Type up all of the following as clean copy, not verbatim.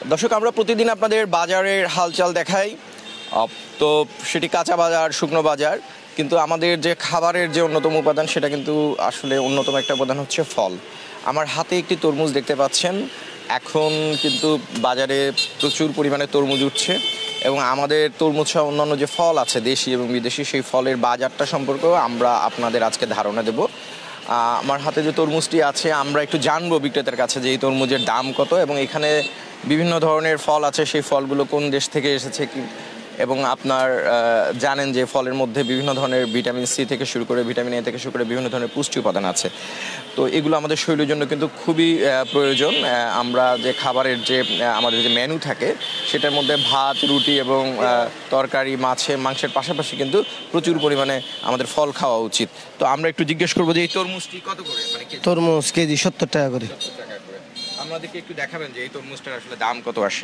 দর্শক, আমরা প্রতিদিন আপনাদের বাজারের হালচাল দেখাই, তো সেটি কাঁচা বাজার, শুকনো বাজার, কিন্তু আমাদের যে খাবারের যে অন্যতম উপাদান সেটা কিন্তু আসলে অন্যতম একটা উপাদান হচ্ছে ফল। আমার হাতে একটি তরমুজ দেখতে পাচ্ছেন। এখন কিন্তু বাজারে প্রচুর পরিমাণে তরমুজ উঠছে এবং আমাদের তরমুজ সহ অন্যান্য যে ফল আছে দেশি এবং বিদেশি, সেই ফলের বাজারটা সম্পর্কেও আমরা আপনাদের আজকে ধারণা দেব। আমার হাতে যে তরমুজটি আছে আমরা একটু জানবো বিক্রেতার কাছে যে এই তরমুজের দাম কত এবং এখানে বিভিন্ন ধরনের ফল আছে, সেই ফলগুলো কোন দেশ থেকে এসেছে কি, এবং আপনার জানেন যে ফলের মধ্যে বিভিন্ন ধরনের ভিটামিন সি থেকে শুরু করে ভিটামিন এ থেকে শুরু করে বিভিন্ন ধরনের পুষ্টি উপাদান আছে। তো এগুলো আমাদের শরীরের জন্য কিন্তু খুবই প্রয়োজন। আমরা যে খাবারের যে আমাদের যে মেনু থাকে সেটার মধ্যে ভাত, রুটি এবং তরকারি, মাংসের পাশাপাশি কিন্তু প্রচুর পরিমাণে আমাদের ফল খাওয়া উচিত। তো আমরা একটু জিজ্ঞেস করবো যে এই তরমুজটি কত করে? মানে তরমুজ কেজি 70 টাকা করে। আমাদেরকে একটু দেখাবেন যে এই তরমুজটার আসলে দাম কত আসে?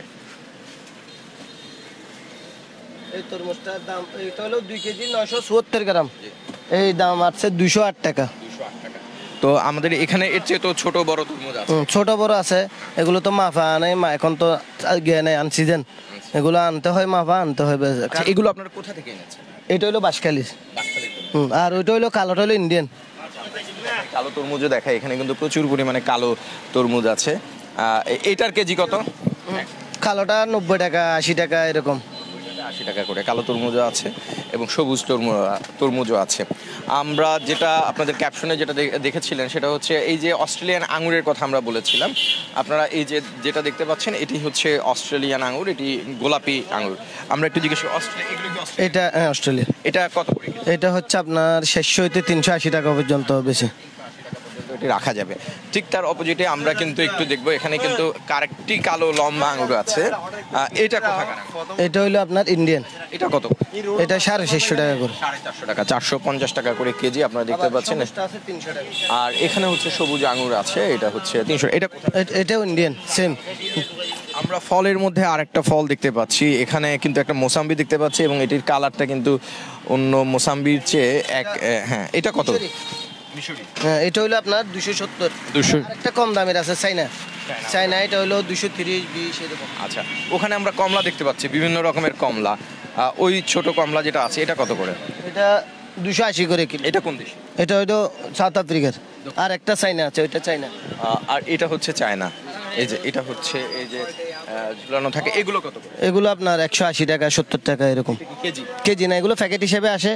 এই তরমুজটার দাম এটা হলো 2 কেজি 974 গ্রাম। এই দাম আছে 208 টাকা। 208 টাকা। তো আমাদের এখানে এর চেয়ে তো ছোট বড় তরমুজ আছে। ছোট বড় আছে, এগুলো তো মাফা আনে, এখন তো আনসিজন, এগুলো আনতে হয়, মাফা আনতে হয়। এগুলো আপনারা কোথা থেকে এনেছেন? এটা হলো বাঁশখালী। আর ওইটা হলো কালোটা হলো ইন্ডিয়ান। কালো তরমুজও দেখা, এখানে কিন্তু প্রচুর পরিমাণে কালো তরমুজ আছে। এটার কেজি কত? কালোটা 90 টাকা, 80 টাকা এরকম। 80 টাকা করে কালো তরমুজও আছে এবং সবুজ তরমুজও আছে। আমরা যেটা আপনাদের ক্যাপশনে যেটা দেখেছিলেন সেটা হচ্ছে এই যে অস্ট্রেলিয়ান আঙুরের কথা আমরা বলেছিলাম। আপনারা এই যে যেটা দেখতে পাচ্ছেন এটি হচ্ছে অস্ট্রেলিয়ান আঙুর, এটি গোলাপি আঙুর। আমরা একটু জিজ্ঞেস করি এটা অস্ট্রেলিয়া। এটা কত করে? এটা হচ্ছে আপনার 600 হইতে 380 টাকা পর্যন্ত বেশি এটি রাখা যাবে। ঠিক তার অপোজিটে আমরা কিন্তু একটু দেখবো, এখানে কিন্তু আরেকটি কালো লম্বা আঙুর আছে। এটা কোথাকার? এটা হইলো আপনার ইন্ডিয়ান। এটা কত? এটা 650 টাকা করে। 450 টাকা, 450 টাকা করে কেজি আপনারা দেখতে পাচ্ছেন। আর এখানে হচ্ছে সবুজ আঙুর আছে, এটা হচ্ছে 300। এটাও ইন্ডিয়ান সেম। আমরা ফলের মধ্যে আরেকটা ফল দেখতে পাচ্ছি, এখানে কিন্তু একটা মোসাম্বি দেখতে পাচ্ছি এবং এটির কালারটা কিন্তু অন্য মোসাম্বির চেয়ে হ্যাঁ। এটা কত? হ্যাঁ, এটা হলো আপনার 270। একটা কম দামের আছে চাইনা, এটা হলো 230, 20 এরকম। আচ্ছা, ওখানে আমরা কমলা দেখতে পাচ্ছি, বিভিন্ন রকমের কমলা। ওই ছোট কমলা যেটা আছে এটা কত করে? এটা 280 করে কিলো। এটা কোন দেশ? এটা হলো সাউথ আফ্রিকার। আর একটা চাইনা আছে, ওইটা চাইনা। আর এটা হচ্ছে চায়না। এই যে এটা হচ্ছে এই যে ঝুলানো থাকে, এগুলো কত করে? এগুলো আপনার 180 টাকা, 70 টাকা এরকম। কেজি না, এগুলো প্যাকেট হিসেবে আসে।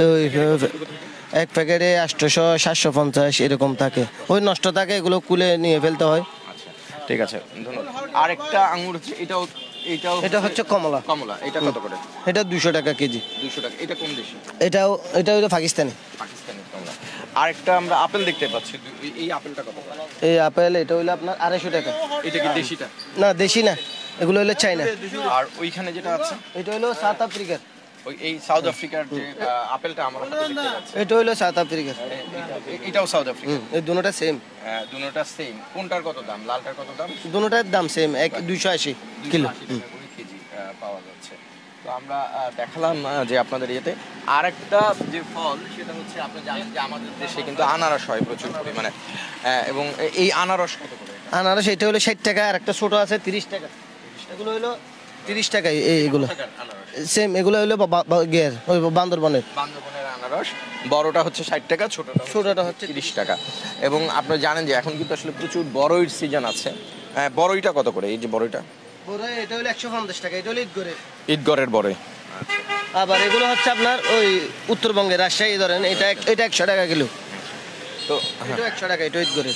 এক প্যাকেটে 800, 750 এরকম থাকে। ওই নষ্ট থাকে, এগুলো কুলে নিয়ে ফেলতে হয়। আচ্ছা, ঠিক আছে, ধন্যবাদ। আরেকটা আঙুর হচ্ছে এটা হচ্ছে কমলা। এটা কত করে? এটা 200 টাকা কেজি। 200 টাকা। এটা কোন দেশি? এটা হলো পাকিস্তানি কমলা। আরেকটা আমরা আপেল দেখতে পাচ্ছি, এই আপেলটা কত করে? এই আপেল এটা হলো আপনার 250 টাকা। এটা কি দেশিটা? না, দেশি না, এগুলো হলো চাইনা। আর ওইখানে যেটা আছে এটা হলো সাউথ আফ্রিকার। এই সাউথ আফ্রিকার যে আপেলটা আমরা হাতে দেখতে পাচ্ছি, এটা হলো সাউথ আফ্রিকার। এটাও সাউথ আফ্রিকা। এই দুটোটা সেম। দুটোটা সেম। কোনটার কত দাম? লালটার কত দাম? দুটোটার দাম সেম, 280 কিলো কেজি পাওয়া যাচ্ছে। তো আমরা দেখালাম যে আপনাদের ইয়েতে আরেকটা যে ফল সেটা হচ্ছে আপনি জানেন যে আমাদের দেশে কিন্তু আনারস হয় প্রচুর পরিমাণে, এবং এই আনারস কত করে? আনারস এটা হলো 60 টাকা, আর একটা ছোট আছে 30 টাকা। এগুলো হলো 30 টাকা। এইগুলো সেম, এগুলো হলো ওই বান্দরবনের আনারস। বড়টা হচ্ছে 60 টাকা, ছোটটা হচ্ছে 30 টাকা। এবং আপনারা জানেন যে এখন কিন্তু আসলে প্রচুর বড়ইর সিজন আছে। বড়ইটা কত করে? এই যে বড়ইটা, এটা হলো 150 টাকা। এটা হলো ঈদগড়ের বড়ই। আবার এগুলো হচ্ছে আপনার ওই উত্তরবঙ্গের রাজশাহী ধরেন, এটা 100 টাকা কিলো। তো এটা 100 টাকা, এটা ঈদগড়ের।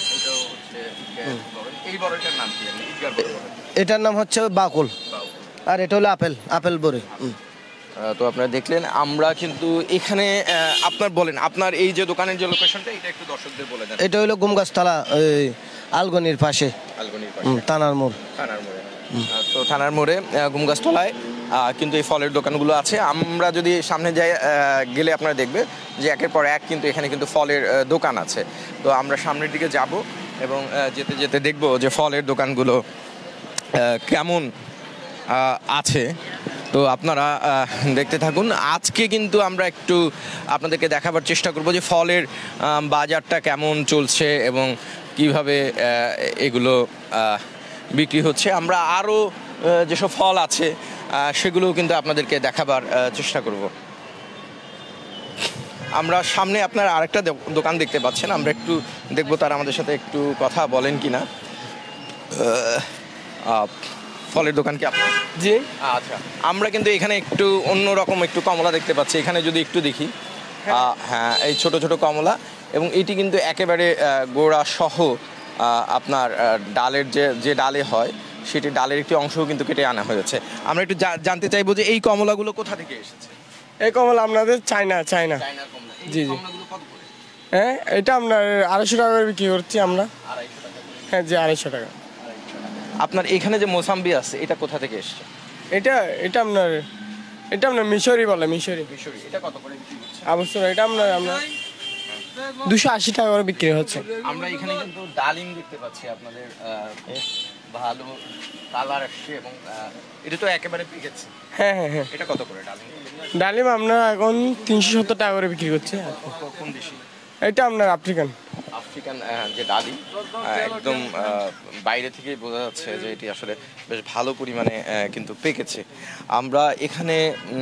এই বড়ইটার নাম কি? এটার নাম হচ্ছে বাকুল। আর এটা হলো আপেল বড়ই। তো আপনারা দেখলেন, আমরা কিন্তু এখানে আপনার এই যে দোকানের যে লোকেশনটা এটা একটু দর্শকদের বলে দেন। এটা হলো গুমগাছতলা, আলগনির পাশে, থানার মোড়। তো থানার মোড়ে গুমগাছতলায় কিন্তু এই ফলের দোকানগুলো আছে। আমরা যদি সামনে যাই গেলে আপনারা দেখবে যে একের পর এক কিন্তু এখানে কিন্তু ফলের দোকান আছে। তো আমরা সামনের দিকে যাব এবং যেতে যেতে দেখব যে ফলের দোকানগুলো কেমন আছে। তো আপনারা দেখতে থাকুন। আজকে কিন্তু আমরা একটু আপনাদেরকে দেখাবার চেষ্টা করব যে ফলের বাজারটা কেমন চলছে এবং কিভাবে এগুলো বিক্রি হচ্ছে। আমরা আরও যেসব ফল আছে সেগুলোও কিন্তু আপনাদেরকে দেখাবার চেষ্টা করব। আমরা সামনে আপনার আরেকটা দোকান দেখতে পাচ্ছেন, আমরা একটু দেখব তারা আমাদের সাথে একটু কথা বলেন কিনা। ফলের দোকান কি আপনার? জি। আচ্ছা, আমরা কিন্তু এখানে একটু অন্যরকম একটু কমলা দেখতে পাচ্ছি। এখানে যদি একটু দেখি, হ্যাঁ, এই ছোট ছোট কমলা, এবং এটি কিন্তু একেবারে গোড়া সহ আপনার ডালের যে ডালে হয় সেটি ডালের একটি অংশও কিন্তু কেটে আনা হয়েছে। আমরা একটু জানতে চাইবো যে এই কমলাগুলো কোথা থেকে এসেছে? এই কমলা আপনাদের চায়না। জি জি। হ্যাঁ, এটা আপনার 250 টাকা করে বিক্রি করছি আমরা। 250 টাকা? হ্যাঁ জি, 250 টাকা। আপনার এখানে যে মোসাম্বি আছে এটা কোথা থেকে এসেছে? এটা আপনার মিশরি বলে, মিশরি। এটা কত করে বিক্রি করছে? অবশ্যই এটা আপনার 280 টাকা করে বিক্রি হচ্ছে। আমরা এখানে কিন্তু ডালিম দেখতে পাচ্ছি আপনাদের, ভালো কালার আসছে, এবং এটা তো একেবারে পেকেছে। হ্যাঁ। এটা কত করে ডালিম? ডালিম আমরা এখন 370 টাকা করে বিক্রি করছি। কোন দেশি? এটা আপনার আফ্রিকান যে ডালিম, একদম বাইরে থেকেই বোঝা যাচ্ছে যে এটি আসলে বেশ ভালো পরিমাণে কিন্তু পেকেছে। আমরা এখানে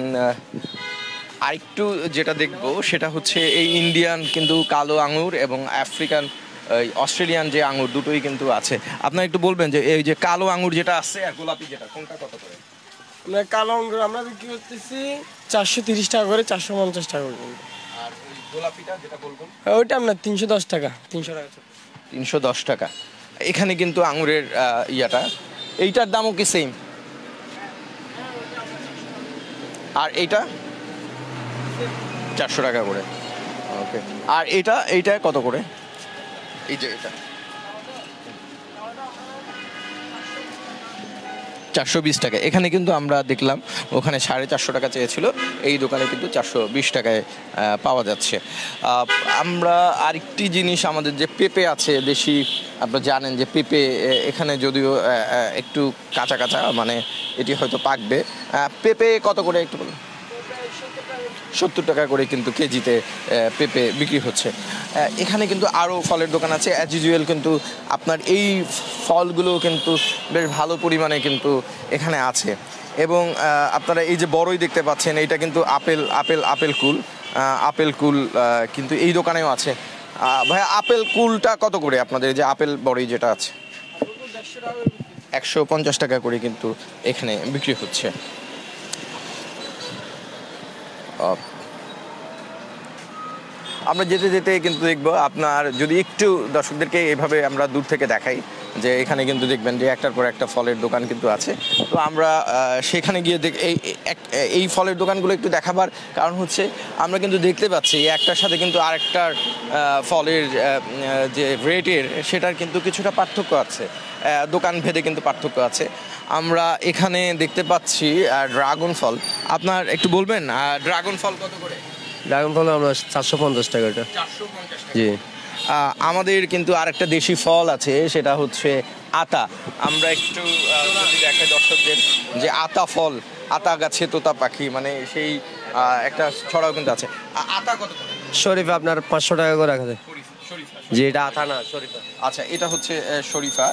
আরেকটু যেটা দেখব সেটা হচ্ছে এই ইন্ডিয়ান কিন্তু কালো আঙুর এবং আফ্রিকান অস্ট্রেলিয়ান যে আঙুর দুটোই কিন্তু আছে। আপনারা একটু বলবেন যে এই যে কালো আঙুর যেটা আছে আর গোলাপি যেটা, কোনটা কত করে? কালো আঙ্গুর আমরা বিক্রি করতেছি 430 টাকা করে, 450 টাকা করে। আর ওই গোলাপিটা যেটা বলবো ওইটা আপনার 310 টাকা। 310 টাকা। এখানে কিন্তু আঙুরের ইয়াটা, এইটার দামও কি সেম? আর এইটা 400 টাকা করে। ওকে। আর এইটা কত করে? এই যে এটা 420 টাকা। এখানে কিন্তু আমরা দেখলাম ওখানে 450 টাকা চেয়েছিল, এই দোকানে কিন্তু 420 টাকায় পাওয়া যাচ্ছে। আমরা আরেকটি জিনিস, আমাদের যে পেঁপে আছে দেশি, আপনারা জানেন যে পেঁপে এখানে যদিও একটু কাঁচা কাঁচা, মানে এটি হয়তো পাকবে। পেঁপে কত করে একটু বলুন? 70 টাকা করে কিন্তু কেজিতে পেঁপে বিক্রি হচ্ছে। এখানে কিন্তু আরও ফলের দোকান আছে অ্যাজ ইউজুয়াল, কিন্তু আপনার এই ফলগুলো কিন্তু বেশ ভালো পরিমাণে কিন্তু এখানে আছে। এবং আপনারা এই যে বড়ই দেখতে পাচ্ছেন, এইটা কিন্তু আপেল কুল কিন্তু এই দোকানেও আছে। ভাইয়া, আপেল কুলটা কত করে আপনাদের? যে আপেল বড়ই যেটা আছে 150 টাকা করে কিন্তু এখানে বিক্রি হচ্ছে। আমরা যেতে যেতে কিন্তু দেখবো, আপনার যদি একটু দর্শকদেরকে এভাবে আমরা দূর থেকে দেখাই যে এখানে কিন্তু দেখবেন যে একটার পর একটা ফলের দোকান কিন্তু আছে। তো আমরা সেখানে গিয়ে এই ফলের দোকানগুলো একটু দেখাবার কারণ হচ্ছে আমরা কিন্তু দেখতে পাচ্ছি একটার সাথে কিন্তু আরেকটার ফলের যে রেটের সেটার কিন্তু কিছুটা পার্থক্য আছে, দোকান ভেদে কিন্তু পার্থক্য আছে। আমরা এখানে দেখতে পাচ্ছি ড্রাগন ফল। আপনার একটু বলবেন ড্রাগন ফল কত করে? ড্রাগন ফল আমরা 450 টাকা। 450 টাকা। জি। আমাদের কিন্তু আরেকটা দেশি ফল আছে, সেটা হচ্ছে আতা। আমরা একটু যদি দেখাই দর্শকদের যে আতা ফল, আতা গাছে তোতা পাখি, মানে সেই একটা ছড়াও কিন্তু আছে। আতা কত করে? শরীফা আপনার 500 টাকা করে রাখা যায়। জি, এটা আতা না, শরীফা। আচ্ছা, এটা হচ্ছে শরীফা।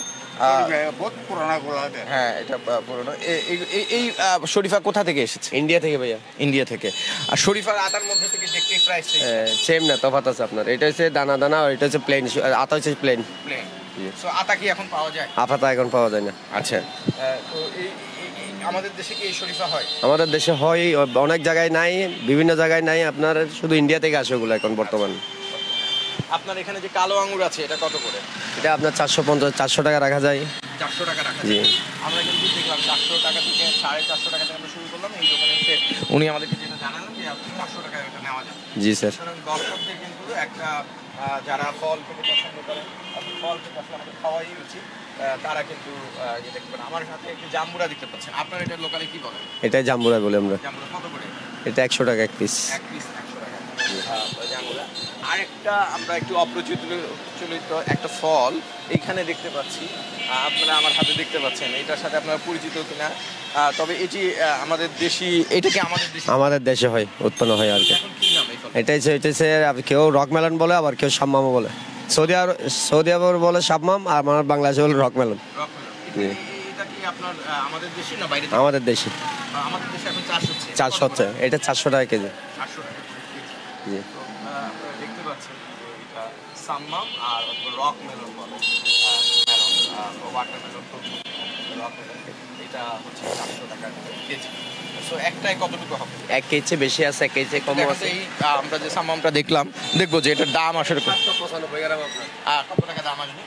হ্যাঁ, এটা পুরনো। এই শরীফা কোথা থেকে এসেছে? ইন্ডিয়া থেকে ভাইয়া। ইন্ডিয়া থেকে। আর শরীফার আতার মধ্যে থেকে দেখতে প্রাইস সেম না, তফাৎ আছে আপনার। এটা হচ্ছে দানা দানা, আর এটা হচ্ছে প্লেন। আতা হচ্ছে প্লেন। সো আতা কি এখন পাওয়া যায়? আতা এখন পাওয়া যায় না। আচ্ছা, তো আমাদের দেশে কি এই শরীফা হয়? আমাদের দেশে হয়, অনেক জায়গায় নাই, বিভিন্ন জায়গায় নাই। আপনার শুধু ইন্ডিয়া থেকে আসে ওগুলো এখন বর্তমান। আপনার এখানে যে কালো আঙুর আছে এটা কত করে? এটা আপনার 450-400 টাকা রাখা যায়। 400 টাকা রাখা জি। যায়। আমরা কিন্তু দেখলাম 400 টাকা থেকে 450 টাকা থেকে আমরা শুরু করলাম। এই দোকানে এসে উনি আমাদেরকে যেটা জানালেন যে 400 টাকায় এটা নেওয়া যায়। জি স্যার। দর্শকদের কিন্তু একটা যারা ফল খেতে পছন্দ করেন, ফল খেতে আসলে আমাদের খাওয়াই উচিত, তারা কিন্তু যেটা কি বলেন, আমার সাথে একটু জাম্বুরা দেখতে পাচ্ছেন। আপনার এটা লোকালি কি বলেন? এটাই জাম্বুরা বলে আমরা। জাম্বুরা কত করে? এটা 100 টাকা এক পিস। এক পিস 100 টাকা জাম্বুরা। আরেকটা আমরা একটু অপ্রচলিত একটা ফল এইখানে দেখতে পাচ্ছি, আপনারা আমার হাতে দেখতে পাচ্ছেন। এটার সাথে আপনারা পরিচিত কিনা, তবে এটি আমাদের দেশি, এটা কি আমাদের দেশে হয়, উৎপন্ন হয় আর কি। এটাই হচ্ছে কেউ রকমেলন বলে, আবার কেউ শাম্মামও বলে। সৌদি আরব বলে শাম্মাম, আর আমার বাংলাদেশে বলে রকমেলন। এটা কি আপনার আমাদের দেশি না বাইরে? আমাদের দেশি। আমাদের দেশে এখন চাষ হচ্ছে। চাষ হচ্ছে, এটা 400 টাকা কেজি। 400 টাকা কেজি। জি। আপনারা দেখতে পাচ্ছেন এটা সাম্মাম আর রক মেলন বলে, মেলন ওয়াটারমেলন, রক মেলন, এটা হচ্ছে 400 টাকা কেজি। সো একটাই কতটুকু হবে? 1 কেজি বেশি আছে, 1 কেজি কম আছে। আমরা যে সাম্মামটা দেখলাম, দেখবো যে এটার দাম আসলে 795 গ্রাম আপনার। কত টাকা দাম আসবে?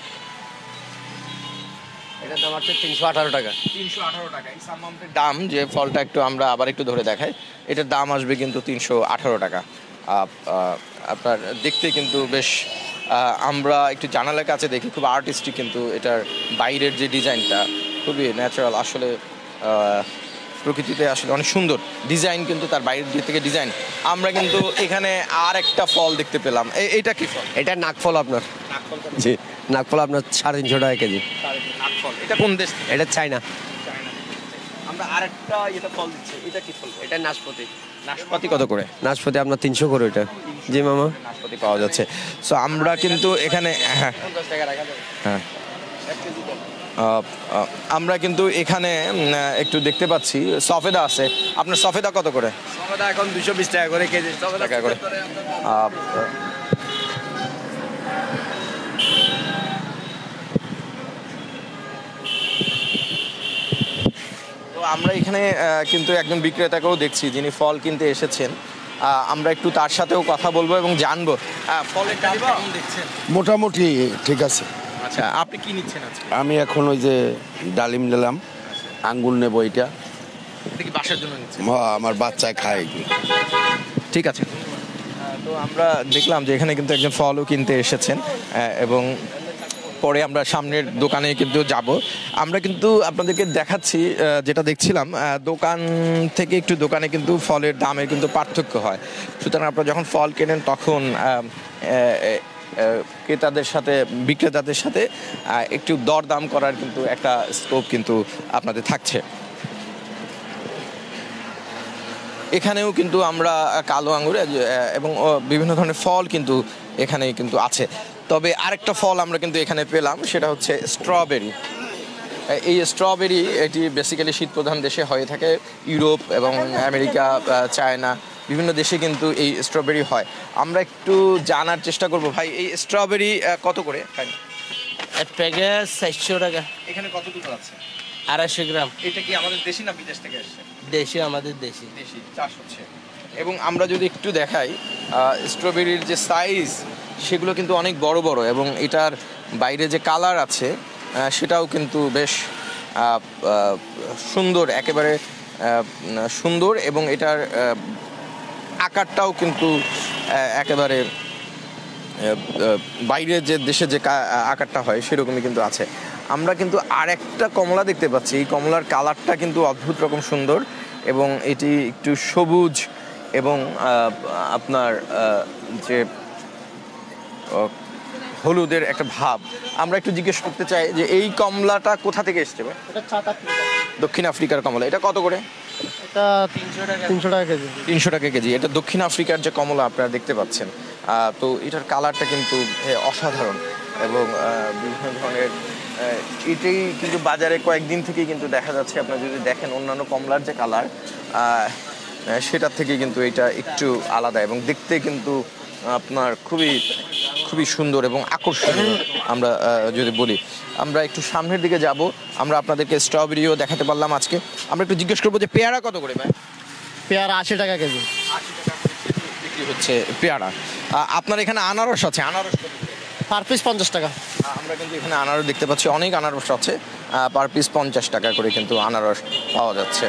এটার দাম হচ্ছে 318 টাকা। 318 টাকা। এই সাম্মামটার দাম, যে ফলটা একটু আমরা আবার একটু ধরে দেখাই, এটার দাম আসবে কিন্তু 318 টাকা। আপনার দেখতে কিন্তু বেশ, আমরা একটু জানালার কাছে দেখি, খুব আর্টিস্টিক, কিন্তু এটার বাইরের যে ডিজাইনটা খুবই ন্যাচারাল। আসলে প্রকৃতিতে আসলে অনেক সুন্দর ডিজাইন, কিন্তু তার বাইরের দিক থেকে ডিজাইন। আমরা কিন্তু এখানে আর একটা ফল দেখতে পেলাম। এইটা কি ফল? এটা নাকফল আপনার। নাকফল। জি, নাকফল আপনার 350 টাকা কেজি। নাকফল এটা কোন দেশ? এটা চায়না। আমরা আরেকটা এটা ফল দিচ্ছি, এটা কি ফল? এটা নাশপাতি। নাশপাতি কত করে? নাশপাতি আপনার 300 করে এটা। জি মামা, নাশপাতি পাওয়া যাচ্ছে। সো আমরা কিন্তু এখানে হ্যাঁ, আমরা কিন্তু এখানে একটু দেখতে পাচ্ছি সফেদা আছে। আপনার সফেদা কত করে? সফেদা এখন 220 টাকা করে কেজি। টাকা করে। তো আমরা এখানে কিন্তু একজন বিক্রেতাকেও দেখছি, যিনি ফল কিনতে এসেছেন। আমরা একটু তার সাথেও কথা বলবো এবং জানবো ফলের দাম কেমন দেখছেন। মোটামুটি ঠিক আছে। আচ্ছা, আপনি কি নিচ্ছেন আজকে? আমি এখন ওই যে ডালিম নিলাম, আঙ্গুর নেবো, এটা এটা কি বাসার জন্য নিচ্ছেন? আমার বাচ্চায় খায় এগুলো। ঠিক আছে। তো আমরা দেখলাম যে এখানে কিন্তু একজন ফলও কিনতে এসেছেন, এবং পরে আমরা সামনের দোকানে কিন্তু যাব। আমরা কিন্তু আপনাদেরকে দেখাচ্ছি, যেটা দেখছিলাম, দোকান থেকে একটু দোকানে কিন্তু ফলের দামের কিন্তু পার্থক্য হয়। সুতরাং আপনারা যখন ফল কেনেন তখন ক্রেতাদের সাথে, বিক্রেতাদের সাথে একটু দরদাম করার কিন্তু একটা স্কোপ কিন্তু আপনাদের থাকছে। এখানেও কিন্তু আমরা কালো আঙ্গুর এবং বিভিন্ন ধরনের ফল কিন্তু এখানে কিন্তু আছে। তবে আরেকটা ফল আমরা কিন্তু এখানে পেলাম, সেটা হচ্ছে স্ট্রবেরি। এই স্ট্রবেরি এটি বেসিক্যালি শীতপ্রধান দেশে হয়ে থাকে, ইউরোপ এবং আমেরিকা, চায়না, বিভিন্ন দেশে কিন্তু এই স্ট্রবেরি হয়। আমরা একটু জানার চেষ্টা করব, ভাই এই স্ট্রবেরি কত করে? এক প্যাকেট 400 টাকা। এখানে কতটুকু আছে? 250 গ্রাম। এটা কি আমাদের দেশি না বিদেশ থেকে আসছে? দেশি, আমাদের দেশি। দেশি চাষ হচ্ছে। এবং আমরা যদি একটু দেখাই, স্ট্রবেরির যে সাইজ, সেগুলো কিন্তু অনেক বড় বড়, এবং এটার বাইরে যে কালার আছে সেটাও কিন্তু বেশ সুন্দর, একেবারে সুন্দর, এবং এটার আকারটাও কিন্তু একেবারে বাইরের যে দেশে যে আকারটা হয় সেরকমই কিন্তু আছে। আমরা কিন্তু আরেকটা কমলা দেখতে পাচ্ছি। এই কমলার কালারটা কিন্তু অদ্ভুত রকম সুন্দর, এবং এটি একটু সবুজ, এবং আপনার যে হলুদের একটা ভাব। আমরা একটু জিজ্ঞেস করতে চাই যে এই কমলাটা কোথা থেকে এসছে? দক্ষিণ আফ্রিকার কমলা। এটা কত করে? এটা 300 টাকা কেজি। 300 টাকা কেজি। এটা দক্ষিণ আফ্রিকার যে কমলা আপনারা দেখতে পাচ্ছেন। তো এটার কালারটা কিন্তু অসাধারণ, এবং বিভিন্ন ধরনের, এটাই কিন্তু বাজারে কয়েকদিন থেকেই কিন্তু দেখা যাচ্ছে। আপনারা যদি দেখেন অন্যান্য কমলার যে কালার, সেটার থেকে কিন্তু এটা একটু আলাদা, এবং দেখতে কিন্তু আপনার খুবই খুবই সুন্দর এবং আকর্ষণীয়। আমরা যদি বলি, আমরা একটু সামনের দিকে যাব। আমরা আপনাদেরকে স্ট্রবেরিও দেখাতে পারলাম আজকে। আমরা একটু জিজ্ঞেস করবো যে পেয়ারা কত করে ভাই? পেয়ারা 80 টাকা কেজি। 80 টাকা বিক্রি হচ্ছে পেয়ারা। আপনার এখানে আনারস আছে, আনারস পার পিস 50 টাকা। আমরা কিন্তু এখানে আনারস দেখতে পাচ্ছি, অনেক আনারস আছে। পার পিস 50 টাকা করে কিন্তু আনারস পাওয়া যাচ্ছে।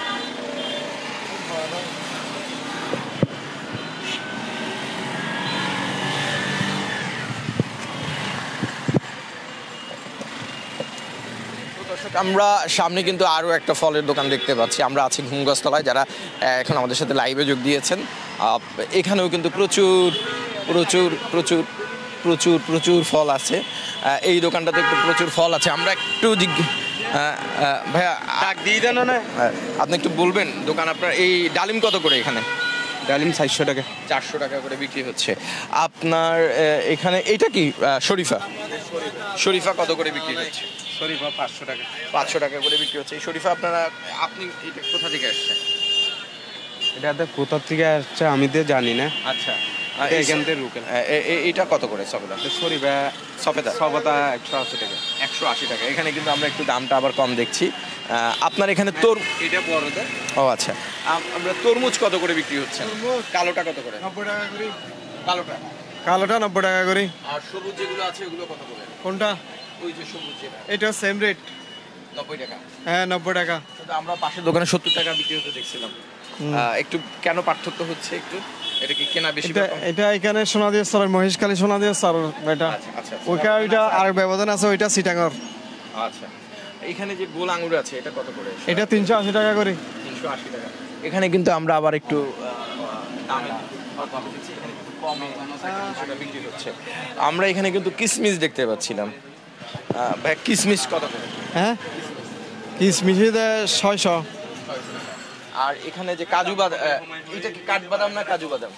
আমরা সামনে কিন্তু আরও একটা ফলের দোকান দেখতে পাচ্ছি। আমরা আছি ঘুমগাছতলায়, যারা এখন আমাদের সাথে লাইভে যোগ দিয়েছেন। এখানেও কিন্তু প্রচুর প্রচুর প্রচুর প্রচুর প্রচুর ফল আছে। এই দোকানটাতে একটু প্রচুর ফল আছে। আমরা একটু ভাইয়া ডাক দিয়ে দেন না, আপনি একটু বলবেন দোকান আপনার। এই ডালিম কত করে এখানে? ডালিম 400 টাকা। 400 টাকা করে বিক্রি হচ্ছে। আপনার এখানে এটা কি শরীফা? শরীফা কত করে বিক্রি হচ্ছে? শরীফা 500 টাকা। 500 টাকা করে বিক্রি হচ্ছে। এই শরীফা আপনি এটা কোথা থেকে আসছেন? এটাতে কোথা থেকে আসছে আমি তো জানি না। আচ্ছা, এটা এখান থেকে লোকাল। এইটা কত করে সফেদা? শরীফা সফেদা সবতা 180 টাকা। 180 টাকা। এখানে কিন্তু আমরা একটু দামটা আবার কম দেখছি। আপনার এখানে এটা বড়টা। ও আচ্ছা, আমরা তরমুজ কত করে বিক্রি হচ্ছে? কালোটা কত করে? 90 টাকা করে। কালোটা কালোটা 90 টাকা করে। আর সবুজ যেগুলো আছে ওগুলো কত করে? কোনটা? ওই যে সবুজ যেটা এটা সেম রেট। 90 টাকা। হ্যাঁ 90 টাকা। কিন্তু আমরা পাশের দোকানে 70 টাকা বিক্রি হতে দেখছিলাম। একটু কেন পার্থক্য হচ্ছে একটু? এটা কি কেনা বেশি? এটা এখানে সোনা দিয়ে স্যার, মহেশখালী সোনা দিয়ে স্যার এটা। আচ্ছা। ওইটা আর ব্যবধান আছে, ওইটা চিটাগং। আচ্ছা, এখানে যে গোল আঙুর আছে এটা কত করে? এটা 380 টাকা করে। 380 টাকা। এখানে কিন্তু আমরা আবার একটু দামে কমে দিচ্ছি। এখানে কিন্তু কমে সেটা বিক্রি হচ্ছে। আমরা এখানে কিন্তু কিসমিস দেখতে পাচ্ছিলাম। ভাই কিসমিস কত করে? হ্যাঁ কিসমিসে 600। আর এখানে যে কাজু বাদাম, এটা কি কাঠবাদাম না কাজু বাদাম?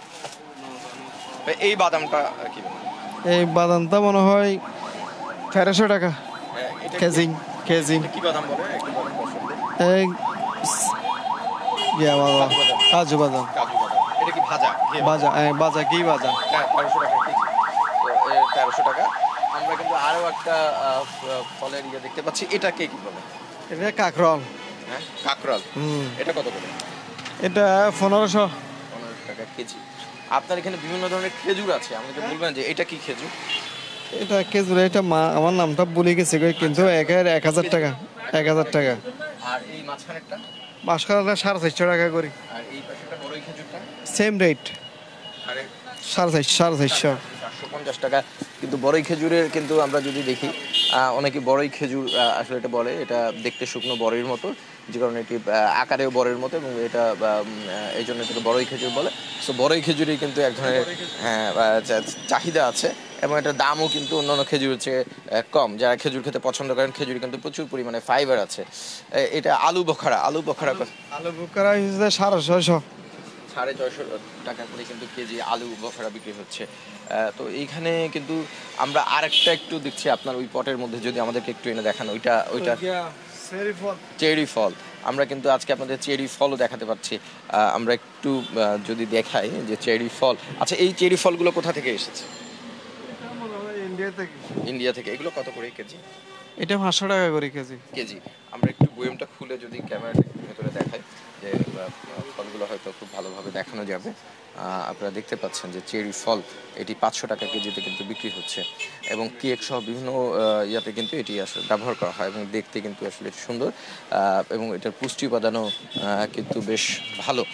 এই বাদামটা কি? এই বাদামটা মনে হয় 1300 টাকা এটা কেজি। কি বাদাম বলে? একটু বলেন দর্শকদের। এই বাদাম, কাজু বাদাম। কাজু বাদাম। এটা কি ভাজা? বাজা কি বাজা? হ্যাঁ, 1300 টাকা কেজি। তো 1300 টাকা। আমরা কিন্তু আরো একটা ফলের ইয়ে দেখতে পাচ্ছি। এটাকে কি বলে? এটা কাকরল। হ্যাঁ, কাকরাল। এটা কত করে? এটা 1500 টাকা কেজি। আপনার এখানে বিভিন্ন ধরনের খেজুর আছে, আমাকে বলবেন যে এটা কি খেজুর? এটা খেজুর। এটা আমার নামটা ভুলে গেছি কিন্তু 1000 টাকা। 1000 টাকা। আর এই মাঝখানেরটা? মাসকালাটা 450 টাকা করে। আর এই পাশেরটা বড়ই খেজুরটা? Same rate. আরে 450। 450 টাকা। কিন্তু বড়ই খেজুরের কিন্তু আমরা যদি দেখি অনেকে বড়ই খেজুর আসলে এটা বলে, এটা দেখতে শুকনো বড়ইয়ের মতো, যে কারণে এটি আকারেও বড়ইয়ের মতো, এবং এটা এই জন্য এটাকে বড়ই খেজুর বলে। সো বড়ই খেজুরই কিন্তু এক ধরনের চাহিদা আছে, এবং এটার দামও কিন্তু অন্যান্য খেজুরের চেয়ে কম। যারা খেজুর খেতে পছন্দ করেন, খেজুরে কিন্তু প্রচুর পরিমাণে ফাইবার আছে। এটা আলু বোখারা হিসেবে 650। 650 টাকা করে কিন্তু কেজি আলু বোখারা বিক্রি হচ্ছে। তো এইখানে কিন্তু আমরা আরেকটা একটু দেখছি আপনার ওই পটের মধ্যে, যদি আমাদেরকে একটু এনে দেখান। ওইটা চেরি ফল। আমরা কিন্তু আজকে আপনাদের চেরি ফলও দেখাতে পাচ্ছি। আমরা একটু যদি দেখাই যে চেরি ফল। আচ্ছা, এই চেরি ফলগুলো কোথা থেকে এসেছে? ইন্ডিয়া থেকে। এগুলো কত করে কেজি? এটা 500 টাকা করে কেজি। আমরা একটু বয়ামটা খুলে যদি ক্যামেরার ভেতরে দেখাই, যে ফলগুলো হয়তো খুব ভালোভাবে দেখানো যাবে। আপনারা দেখতে পাচ্ছেন যে চেরি ফল এটি 500 টাকা কেজিতে কিন্তু বিক্রি হচ্ছে, এবং কেক সহ বিভিন্ন ইয়াতে কিন্তু এটি আসলে ব্যবহার করা হয়, এবং দেখতে কিন্তু আসলে সুন্দর, এবং এটার পুষ্টি উপাদানও কিন্তু বেশ ভালো।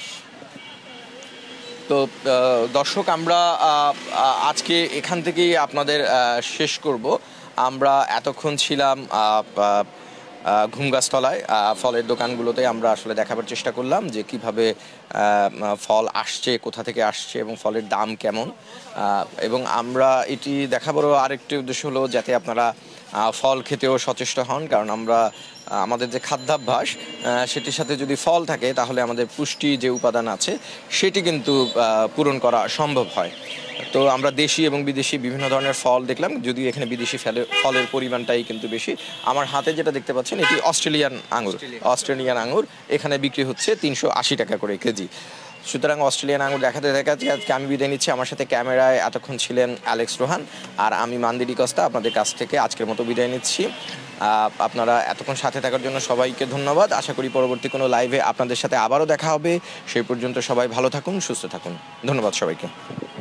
তো দর্শক, আমরা আজকে এখান থেকেই আপনাদের শেষ করব। আমরা এতক্ষণ ছিলাম ঘুমগাছতলায় ফলের দোকানগুলোতে। আমরা আসলে দেখাবার চেষ্টা করলাম যে কিভাবে ফল আসছে, কোথা থেকে আসছে, এবং ফলের দাম কেমন। এবং আমরা এটি দেখাবারও আরেকটি উদ্দেশ্য হলো যাতে আপনারা ফল খেতেও সচেষ্ট হন, কারণ আমাদের যে খাদ্যাভ্যাস সেটির সাথে যদি ফল থাকে, তাহলে আমাদের পুষ্টি যে উপাদান আছে সেটি কিন্তু পূরণ করা সম্ভব হয়। তো আমরা দেশি এবং বিদেশি বিভিন্ন ধরনের ফল দেখলাম, যদিও এখানে বিদেশি ফলের পরিমাণটাই কিন্তু বেশি। আমার হাতে যেটা দেখতে পাচ্ছেন এটি অস্ট্রেলিয়ান আঙুর। এখানে বিক্রি হচ্ছে 380 টাকা করে কেজি। সুতরাং অস্ট্রেলিয়ান আঙুর দেখাতে দেখাতে আজকে আমি বিদায় নিচ্ছি। আমার সাথে ক্যামেরায় এতক্ষণ ছিলেন অ্যালেক্স রোহান, আর আমি মান্দিরি কস্তা। আপনাদের কাছ থেকে আজকের মতো বিদায় নিচ্ছি। আপনারা এতক্ষণ সাথে থাকার জন্য সবাইকে ধন্যবাদ। আশা করি পরবর্তী কোনো লাইভে আপনাদের সাথে আবারও দেখা হবে। সেই পর্যন্ত সবাই ভালো থাকুন, সুস্থ থাকুন। ধন্যবাদ সবাইকে।